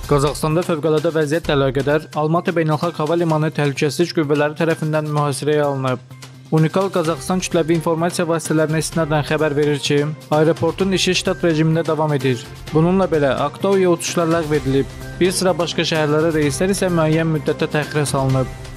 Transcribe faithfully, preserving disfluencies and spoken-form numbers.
Qazaxstanda fövqəladə vəziyyətlə əlaqədar Almatı Beynəlxalq Hava Limanı təhlükəsizlik qüvvələri tərəfindən mühasirəyə alınıb. Unikal Qazaxstan kütləvi informasiya vasitələrinə istinadən xəbər verir ki, aeroportun işi ştat rejimində davam edir. Bununla belə Aktaoya uçuşlar ləğv edilib. Bir sıra başqa şəhərlərə reyslər isə müəyyən müddətə təxirə salınıb.